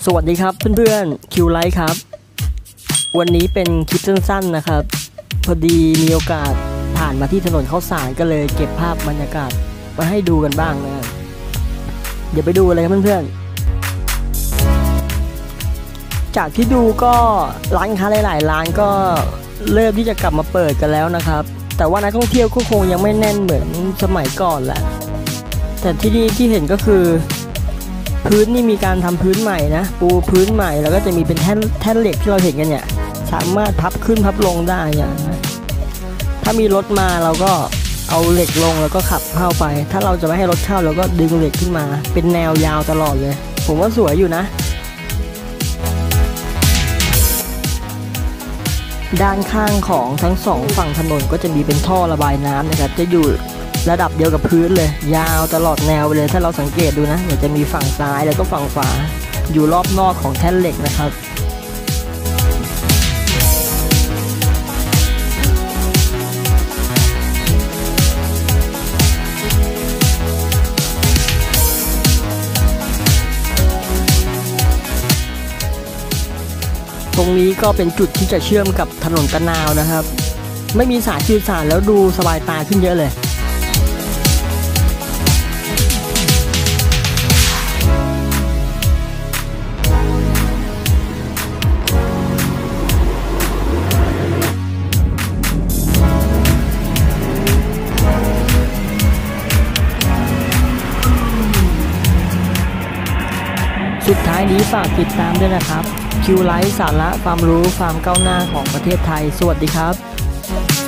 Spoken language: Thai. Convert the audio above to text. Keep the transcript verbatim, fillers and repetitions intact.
วัสดีครับเพื่อนๆคิวไลท์ครับวันนี้เป็นคลิปสั้นๆนะครับพอดีมีโอกาสผ่านมาที่ถนนข้าวสารก็เลยเก็บภาพบรรยากาศมาให้ดูกันบ้างนะครับเดี๋ยวไปดูเลยครับเพื่อนๆจากที่ดูก็ร้านค้าหลายๆร้านก็เริ่มที่จะกลับมาเปิดกันแล้วนะครับแต่ว่านักท่องเที่ยวก็คงยังไม่แน่นเหมือนสมัยก่อนแหละแต่ที่นี่ที่เห็นก็คือพื้นนี่มีการทำพื้นใหม่นะปูพื้นใหม่แล้วก็จะมีเป็นแท่นแท่นเหล็กที่เราเห็นกันเนี่ยสามารถพับขึ้นพับลงได้เนี่ยถ้ามีรถมาเราก็เอาเหล็กลงแล้วก็ขับเข้าไปถ้าเราจะไม่ให้รถเข้าเราก็ดึงเหล็กขึ้นมาเป็นแนวยาวตลอดเลยผมว่าสวยอยู่นะด้านข้างของทั้งสองฝั่งถนนก็จะมีเป็นท่อระบายน้ำนะครับจะอยู่ระดับเดียวกับพื้นเลยยาวตลอดแนวไปเลยถ้าเราสังเกตดูนะเดี๋ยวจะมีฝั่งซ้ายแล้วก็ฝั่งขวาอยู่รอบนอกของแท่นเหล็กนะครับตรงนี้ก็เป็นจุดที่จะเชื่อมกับถนนตะนาวนะครับไม่มีสายสื่อสารแล้วดูสบายตาขึ้นเยอะเลยสุดท้ายนี้ฝากติดตามด้วยนะครับคิวไลท์สาระความรู้ความก้าวหน้าของประเทศไทยสวัสดีครับ